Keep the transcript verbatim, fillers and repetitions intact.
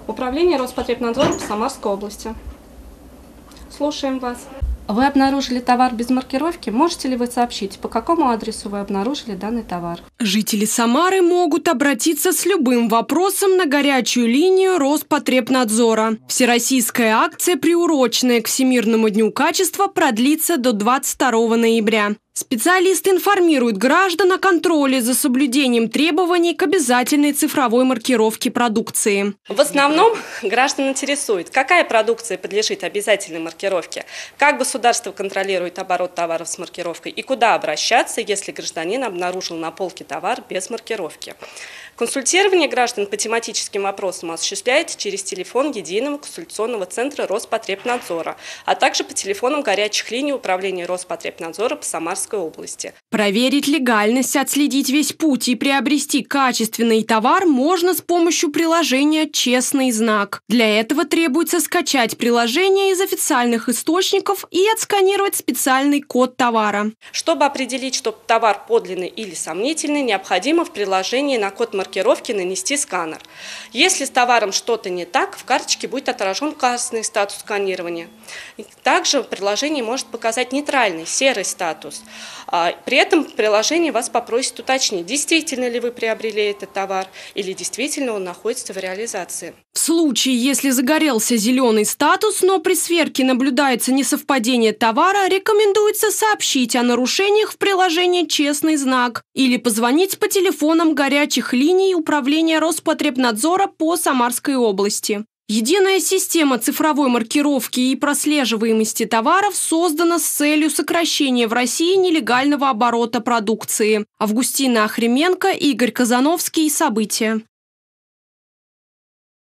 Управление Роспотребнадзора по Самарской области. Слушаем вас. Вы обнаружили товар без маркировки? Можете ли вы сообщить, по какому адресу вы обнаружили данный товар? Жители Самары могут обратиться с любым вопросом на горячую линию Роспотребнадзора. Всероссийская акция, приуроченная к Всемирному дню качества, продлится до двадцать второго ноября. Специалисты информируют граждан о контроле за соблюдением требований к обязательной цифровой маркировке продукции. В основном граждан интересует, какая продукция подлежит обязательной маркировке, как государство контролирует оборот товаров с маркировкой и куда обращаться, если гражданин обнаружил на полке товар без маркировки. Консультирование граждан по тематическим вопросам осуществляется через телефон Единого консультационного центра Роспотребнадзора, а также по телефонам горячих линий Управления Роспотребнадзора по Самарской области. Проверить легальность, отследить весь путь и приобрести качественный товар можно с помощью приложения «Честный знак». Для этого требуется скачать приложение из официальных источников и отсканировать специальный код товара. Чтобы определить, что товар подлинный или сомнительный, необходимо в приложении на код маркировки нанести сканер. Если с товаром что-то не так, в карточке будет отражен указанный статус сканирования. Также приложение может показать нейтральный, серый статус. При этом приложение вас попросит уточнить, действительно ли вы приобрели этот товар или действительно он находится в реализации. В случае, если загорелся зеленый статус, но при сверке наблюдается несовпадение товара, рекомендуется сообщить о нарушениях в приложении «Честный знак» или позвонить по телефонам горячих линий Управления Роспотребнадзора по Самарской области. Единая система цифровой маркировки и прослеживаемости товаров создана с целью сокращения в России нелегального оборота продукции. Августина Охрименко, Игорь Казановский. События.